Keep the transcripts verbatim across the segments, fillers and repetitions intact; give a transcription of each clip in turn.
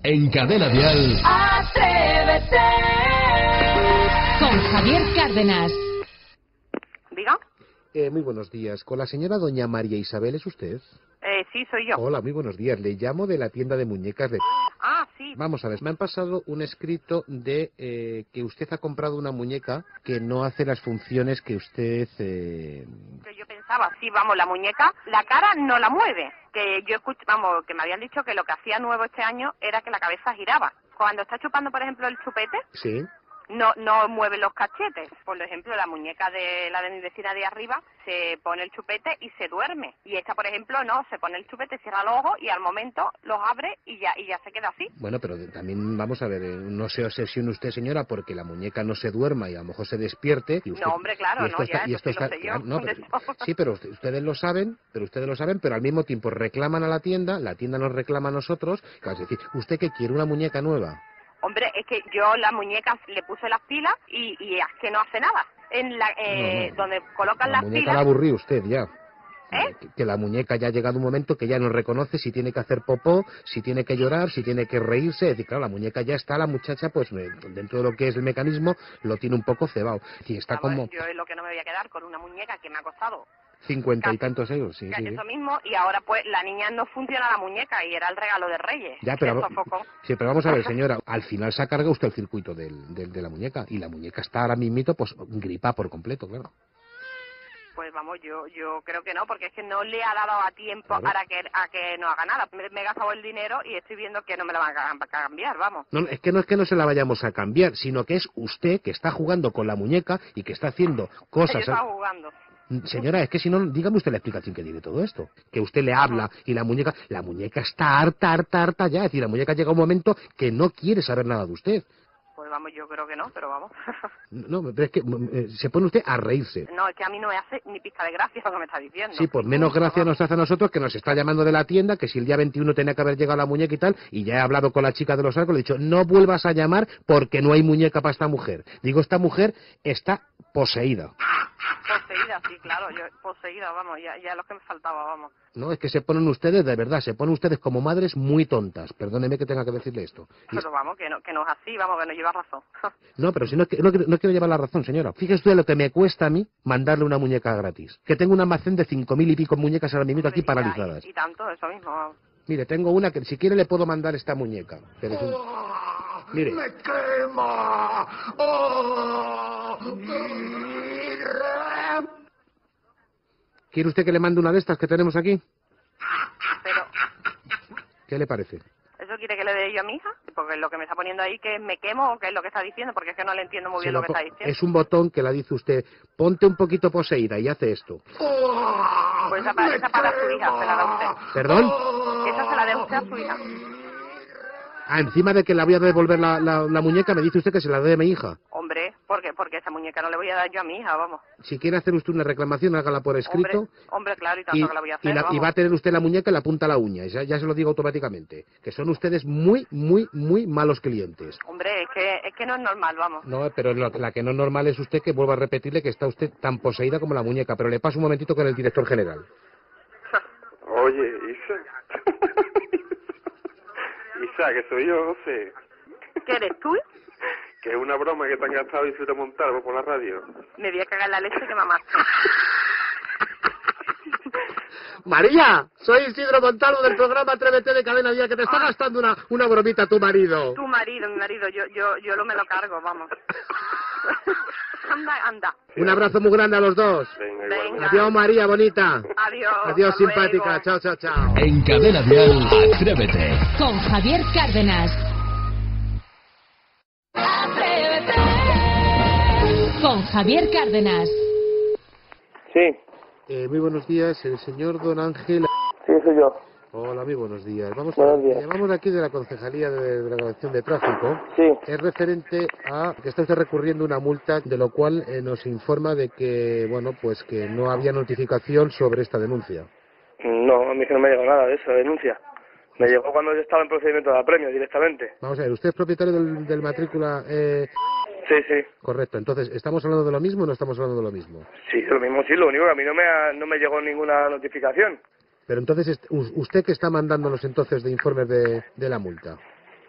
En Cadena Dial. Atrévete. Con Javier Cárdenas. ¿Diga? Eh, muy buenos días. ¿Con la señora doña María Isabel es usted? Eh, sí, soy yo. Hola, muy buenos días. Le llamo de la tienda de muñecas de... Ah, sí. Vamos a ver, me han pasado un escrito de eh, que usted ha comprado una muñeca que no hace las funciones que usted... Eh... Que yo pensaba, sí, vamos, la muñeca, la cara no la mueve. Que yo escucho, vamos, que me habían dicho que lo que hacía nuevo este año era que la cabeza giraba. Cuando está chupando, por ejemplo, el chupete... Sí. No, no mueve los cachetes. Por ejemplo, la muñeca de la de mi vecina de arriba se pone el chupete y se duerme. Y esta, por ejemplo, no, se pone el chupete, cierra los ojos y al momento los abre y ya y ya se queda así. Bueno, pero también vamos a ver, eh, no se obsesione usted, señora, porque la muñeca no se duerma y a lo mejor se despierte. Y usted, no, hombre, claro, y esto no, está, ya, y esto eso sí está, lo sé yo. claro, no, pero, sí, pero ustedes lo saben, pero ustedes lo saben, pero al mismo tiempo reclaman a la tienda, la tienda nos reclama a nosotros. Es decir, ¿usted qué quiere? ¿Una muñeca nueva? Hombre, es que yo la muñeca le puse las pilas y, y es que no hace nada. En la eh, no, no. donde colocan la las muñeca pilas... la aburrí usted ya. ¿Eh? Que, que la muñeca ya ha llegado un momento que ya no reconoce si tiene que hacer popó, si tiene que llorar, si tiene que reírse. Es decir, claro, la muñeca ya está, la muchacha, pues dentro de lo que es el mecanismo, lo tiene un poco cebado. Y está Vamos, como... Yo es lo que no me voy a quedar con una muñeca que me ha costado... Cincuenta y casi, tantos euros, sí, sí, eso sí. mismo, y ahora pues la niña no funciona la muñeca y era el regalo de Reyes. Ya, pero, sofocó. sí, pero vamos a ver, señora, al final se ha cargado usted el circuito del, del, de la muñeca y la muñeca está ahora mismito, pues gripa por completo, claro. Pues vamos, yo yo creo que no, porque es que no le ha dado a tiempo Claro. para que a que no haga nada. Me, me he gastado el dinero y estoy viendo que no me la van a, a cambiar, vamos. No, es que no es que no se la vayamos a cambiar, sino que es usted que está jugando con la muñeca y que está haciendo Yo cosas... estaba jugando. Señora, es que si no, dígame usted la explicación que tiene todo esto. Que usted le habla y la muñeca, la muñeca está harta, harta, harta ya. Es decir, la muñeca llega a un momento que no quiere saber nada de usted. Pues vamos, yo creo que no, pero vamos. No, pero es que eh, se pone usted a reírse. No, es que a mí no me hace ni pizca de gracia lo que me está diciendo. Sí, pues menos gracia nos hace a nosotros que nos está llamando de la tienda, que si el día veintiuno tenía que haber llegado la muñeca y tal, y ya he hablado con la chica de los arcos, le he dicho, no vuelvas a llamar porque no hay muñeca para esta mujer. Digo, esta mujer está poseída. Poseída, sí, claro, yo poseída, vamos, ya, ya lo que me faltaba, vamos. No, es que se ponen ustedes, de verdad, se ponen ustedes como madres muy tontas. Perdóneme que tenga que decirle esto. Y... Pero vamos, que no, que no es así, vamos, que no lleva razón. No, pero si no, no, no quiero llevar la razón, señora. Fíjese usted lo que me cuesta a mí mandarle una muñeca gratis. Que tengo un almacén de cinco mil y pico muñecas ahora mismo aquí paralizadas. Y, y tanto, eso mismo, vamos. Mire, tengo una que si quiere le puedo mandar esta muñeca. Pero es un... ¡Oh, Mire. ¡Me quema! ¡Oh, mire! ¿Quiere usted que le mande una de estas que tenemos aquí? Pero... ¿Qué le parece? ¿Eso quiere que le dé yo a mi hija? Porque lo que me está poniendo ahí que me quemo o qué es lo que está diciendo, porque es que no le entiendo muy Se bien lo lo que po- está diciendo. Es un botón que la dice usted, ponte un poquito poseída y hace esto. ¡Oh, Pues esa, pa- esa para su hija se la da usted. ¿Perdón? Esa se la da usted a su hija. Ah, encima de que le voy a devolver la, la, la muñeca, me dice usted que se la dé a mi hija. Hombre, ¿por qué? Porque esa muñeca no le voy a dar yo a mi hija, vamos. Si quiere hacer usted una reclamación, hágala por escrito. Hombre, hombre claro, y tanto Y, que la voy a y hacer, la- vamos. y va a tener usted la muñeca en la punta de la uña, ya, ya se lo digo automáticamente. Que son ustedes muy, muy, muy malos clientes. Hombre, es que, es que no es normal, vamos. No, pero lo- la que no es normal es usted que vuelva a repetirle que está usted tan poseída como la muñeca. Pero le paso un momentito con el director general. Oye, Isa. Isa, que soy yo, José. ¿Qué eres tú? Que es una broma que te han gastado y se te montaron por la radio. Me voy a cagar la leche que mamaste. María, soy Isidro Montalvo del programa Atrévete de Cadena Dial, que te está gastando una, una bromita tu marido. Tu marido, mi marido, yo, yo, yo lo me lo cargo, vamos. Anda, anda. Un abrazo muy grande a los dos. Venga, Venga. igualmente. Adiós, María, bonita. Adiós. Adiós, hasta simpática. luego. Chao, chao, chao. En Cadena Dial, Atrévete. Con Javier Cárdenas. Con Javier Cárdenas. Sí, Eh, muy buenos días, el señor Don Ángel. sí, soy yo. Hola, muy buenos días. Vamos Buenos a, días. llamamos de aquí de la Concejalía de, de la Dirección de Tráfico. Sí, Es referente a que está usted recurriendo una multa, de lo cual eh, nos informa de que, bueno, pues que no había notificación sobre esta denuncia. no, a mí que no me llegó nada de eso, denuncia. Me llegó cuando yo estaba en procedimiento de apremio directamente. Vamos a ver, ¿usted es propietario del, del matrícula? Eh, Sí, sí, correcto, entonces, ¿estamos hablando de lo mismo o no estamos hablando de lo mismo? sí, lo mismo sí, lo único que a mí no me, ha- no me llegó ninguna notificación. Pero entonces, est- u- ¿usted qué está mandándonos entonces de informes de, de la multa?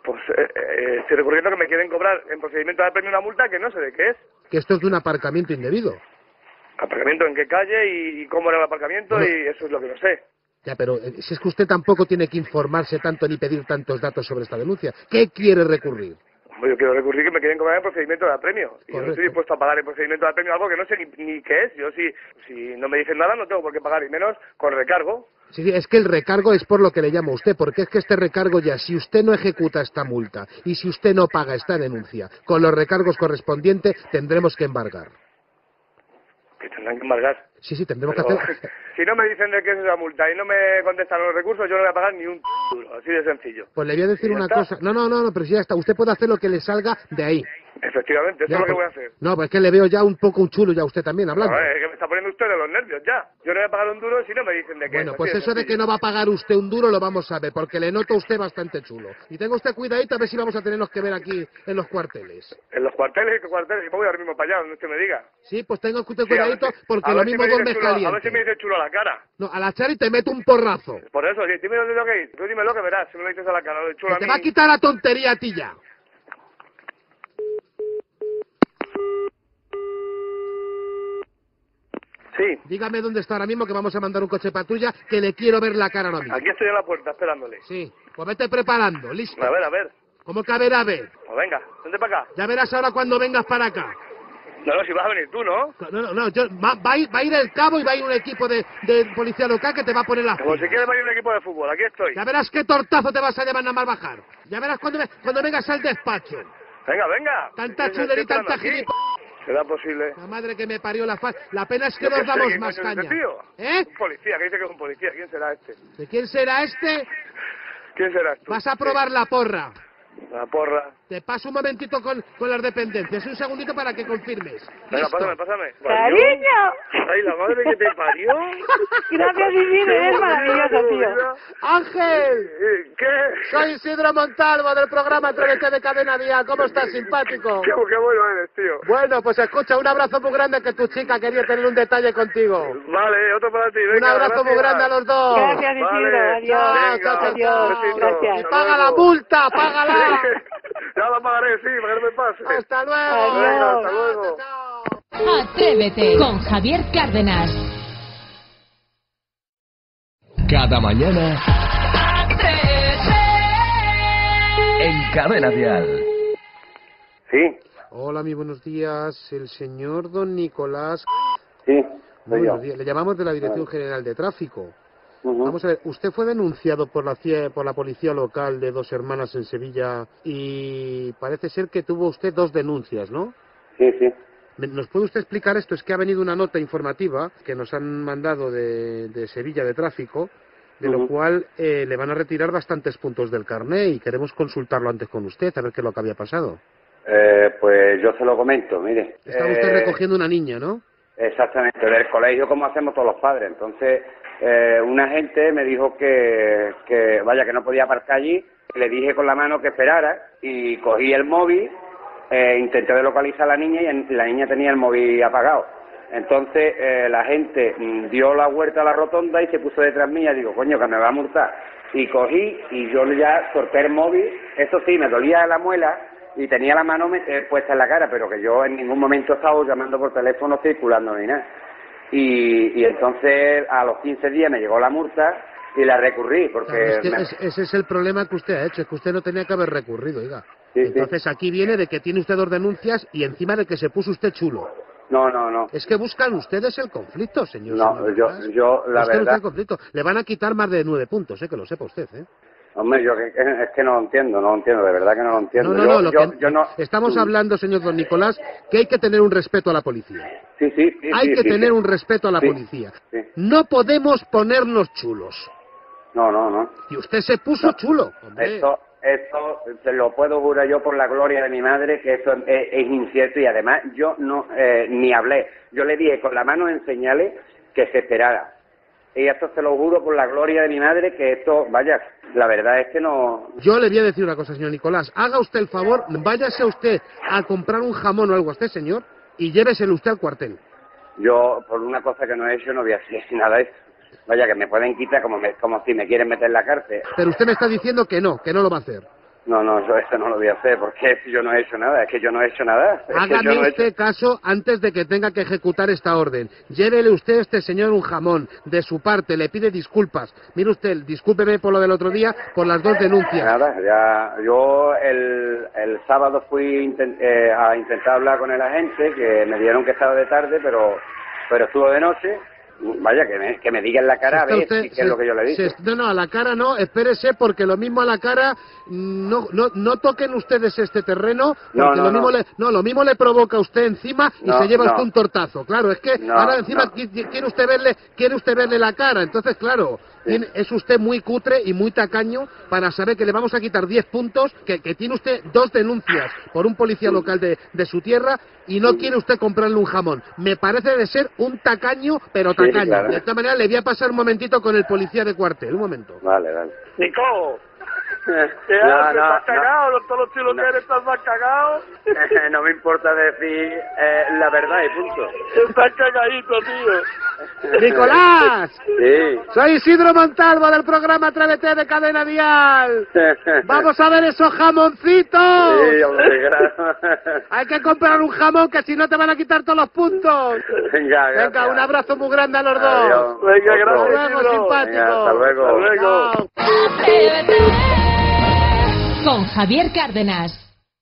Pues eh, eh, estoy recurriendo que me quieren cobrar en procedimiento de apremio una multa que no sé de qué es. Que esto es de un aparcamiento indebido. ¿Aparcamiento en qué calle y, y cómo era el aparcamiento? Bueno. Y eso es lo que no sé. Ya, pero eh, si es que usted tampoco tiene que informarse tanto ni pedir tantos datos sobre esta denuncia. ¿Qué quiere recurrir? Pues yo quiero recurrir que me quieren cobrar en procedimiento de apremio. Y yo no Correcto. estoy dispuesto a pagar en procedimiento de apremio algo que no sé ni, ni qué es. Yo si, si no me dicen nada no tengo por qué pagar, y menos con recargo. Sí, es que el recargo es por lo que le llamo a usted, porque es que este recargo ya, si usted no ejecuta esta multa y si usted no paga esta denuncia, con los recargos correspondientes tendremos que embargar. Que tendrán que embargar. Sí, sí, tendremos Pero, que hacer... si no me dicen de qué es esa multa y no me contestan los recursos, yo no voy a pagar ni un duro, así de sencillo. Pues le voy a decir ¿Y ya una está? cosa. No, no, no, no, pero si ya está. Usted puede hacer lo que le salga de ahí. Efectivamente, eso Ya, es lo que pues- voy a hacer. No, pues es que le veo ya un poco un chulo ya a usted también hablando. A ver, es que me está poniendo usted de los nervios ya. Yo no voy a pagar un duro si no me dicen de qué Bueno, es. pues así eso de que sencillo. no va a pagar usted un duro lo vamos a ver, porque le noto a usted bastante chulo. Y tenga usted cuidadito a ver si vamos a tenernos que ver aquí en los cuarteles. En los cuarteles, ¿qué cuarteles? Y me voy ahora mismo para allá, donde usted me diga. Sí, pues tenga usted Sí, a ver cuidadito si- porque a lo ver si mismo me dice duermes chulo- A ver si me caliente. dice chulo a la cara. No, a la Chari te meto un porrazo. Por eso, si dime dónde tengo que ir. Tú dímelo que verás, si me lo dices a la cara. Lo de chulo Que a te mí. va a quitar la tontería a ti ya. Sí, Dígame dónde está ahora mismo que vamos a mandar un coche patrulla que le quiero ver la cara ahora mismo. aquí estoy en la puerta esperándole. Sí, pues vete preparando, listo. A ver, a ver. ¿Cómo que a ver, a ver? Pues venga, vente para acá. Ya verás ahora cuando vengas para acá. No, no, si vas a venir tú, ¿no? No, no, no, yo- va, va a ir, va a ir el cabo y va a ir un equipo de, de policía local que te va a poner las Como si pilas. quieres venir un equipo de fútbol, aquí estoy. Ya verás qué tortazo te vas a llevar nada más bajar. Ya verás cuando, ve- cuando vengas al despacho. Venga, venga. Tanta Sí, estoy chulería y esperando tanta aquí. gilipollas. ¿Será posible? La madre que me parió la fa... La pena es que Yo qué nos sé, damos ¿quién más coño es caña. ese tío? ¿Eh? Un policía, que dice que es un policía. ¿Quién será este? ¿De quién será este? ¿Quién serás tú? Vas a probar la porra. La porra. Te paso un momentito con, con las dependencias. Un segundito para que confirmes. Venga, ¿Listo? pásame, pásame. ¡Cariño! Ay, la madre que te parió. Gracias, Vivi, eres maravilloso, tío. ¡Ángel! Eh, ¿Qué? Soy Isidro Montalvo del programa Atrévete de Cadena Dial. ¿Cómo estás, simpático? Qué, qué bueno eres, tío. Bueno, pues escucha, un abrazo muy grande que tu chica quería tener un detalle contigo. Vale, otro para ti. Venga, Un abrazo muy gracias. grande a los dos. Gracias, Isidro. Vale. Adiós. Chao, Venga, chao, chao, Adiós. besito. Gracias. Y paga la multa, págala. Ya la pagaré, sí, para que no me pase. Hasta luego. Adiós. Venga, hasta luego. Chao. Atrévete con Javier Cárdenas. Cada mañana en Cadena Dial. Sí, Hola, muy buenos días. El señor don Nicolás. sí, soy Buenos yo. días. Le llamamos de la Dirección General de Tráfico. Ujú. Vamos a ver, usted fue denunciado por la, cie- por la policía local de Dos Hermanas en Sevilla y parece ser que tuvo usted dos denuncias, ¿no? Sí, sí. Me- ¿Nos puede usted explicar esto? Es que ha venido una nota informativa que nos han mandado de, de Sevilla de Tráfico, de lo Ujú. cual eh, le van a retirar bastantes puntos del carné y queremos consultarlo antes con usted, a ver qué es lo que había pasado. Eh, pues yo se lo comento, mire. Estaba usted Eh, recogiendo una niña, ¿no? Exactamente, del colegio como hacemos todos los padres. Entonces, eh, una gente me dijo que, que, vaya, que no podía aparcar allí. Le dije con la mano que esperara y cogí el móvil, eh, intenté localizar a la niña y en- la niña tenía el móvil apagado. Entonces, eh, la gente mm, dio la vuelta a la rotonda y se puso detrás mía. Digo, coño, que me va a multar. Y cogí y yo ya solté el móvil. Eso sí, me dolía la muela y tenía la mano me- eh, puesta en la cara, pero que yo en ningún momento estaba llamando por teléfono, circulando ni nada. Y, y entonces a los quince días me llegó la multa y la recurrí, porque... Claro, es que me- es- ese es el problema que usted ha hecho, es que usted no tenía que haber recurrido, oiga. Sí, sí. Entonces aquí viene de que tiene usted dos denuncias y encima de que se puso usted chulo. No, no, no. Es que buscan ustedes el conflicto, señor. No, señor yo, Nicolás. yo la Buscan verdad... usted el conflicto. Le van a quitar más de nueve puntos, eh, que lo sepa usted, ¿eh? Hombre, yo que- es que no lo entiendo, no lo entiendo, de verdad que no lo entiendo. No, no, yo, no, lo yo, que- yo no... Estamos Mm. hablando, señor don Nicolás, que hay que tener un respeto a la policía. Sí, sí, sí. Hay sí, que sí, tener sí. un respeto a la Sí, policía. sí. No podemos ponernos chulos. No, no, no. Y usted se puso No. chulo, hombre. Esto, esto se lo puedo jurar yo por la gloria de mi madre que eso es, es incierto y además yo no eh, ni hablé. Yo le dije con la mano en señales que se esperara. Y esto se lo juro por la gloria de mi madre que esto, vaya, la verdad es que no... Yo le voy a decir una cosa, señor Nicolás. Haga usted el favor, váyase usted a comprar un jamón o algo a este señor y lléveselo usted al cuartel. Yo, por una cosa que no he hecho, no voy a hacer nada de eso. Vaya, que me pueden quitar como, me- como si me quieren meter en la cárcel. Pero usted me está diciendo que no, que no lo va a hacer. No, no, yo eso no lo voy a hacer, porque yo no he hecho nada, es que yo no he hecho nada. Es que Hágame yo no he usted hecho... caso antes de que tenga que ejecutar esta orden. Llévele usted a este señor un jamón. De su parte, le pide disculpas. Mire usted, discúlpeme por lo del otro día, por las dos denuncias. Nada, ya, yo el, el sábado fui inten- eh, a intentar hablar con el agente, que me dieron que estaba de tarde, pero, pero estuvo de noche. Vaya, que me, que me diga en la cara a ver Usted, qué es se- lo que yo le dije. se- no, no, a la cara no, espérese, porque lo mismo a la cara, no, no, no toquen ustedes este terreno, porque No, no, lo mismo no. le, no, lo mismo le provoca a usted encima y No, se lleva no. usted un tortazo. Claro, es que No, ahora encima no. qui- qui- quiere usted verle, quiere usted verle la cara, entonces claro, Sí. tiene- es usted muy cutre y muy tacaño para saber que le vamos a quitar diez puntos, que, que tiene usted dos denuncias por un policía local de, de su tierra y no quiere usted comprarle un jamón. Me parece de ser un tacaño, pero Sí, tacaño. claro. De esta manera le voy a pasar un momentito con el policía de cuartel, un momento. Vale, vale. Nico, ¿qué No, haces? no, ¿Estás cagado? ¿No todos los chilos No. que eres estás más cagado? No me importa decir eh, la verdad y punto. Estás cagadito, tío. ¡Nicolás! Sí. Soy Isidro Montalvo del programa Atrévete de Cadena Dial. ¡Vamos a ver esos jamoncitos! Sí, hombre, claro. Hay que comprar un jamón que si no te van a quitar todos los puntos. Venga, Venga, gracias. un abrazo muy grande a los dos. Adiós. Venga, Hasta gracias, luego, Isidro. simpático. Venga, hasta luego. Hasta luego. Chao. Con Javier Cárdenas.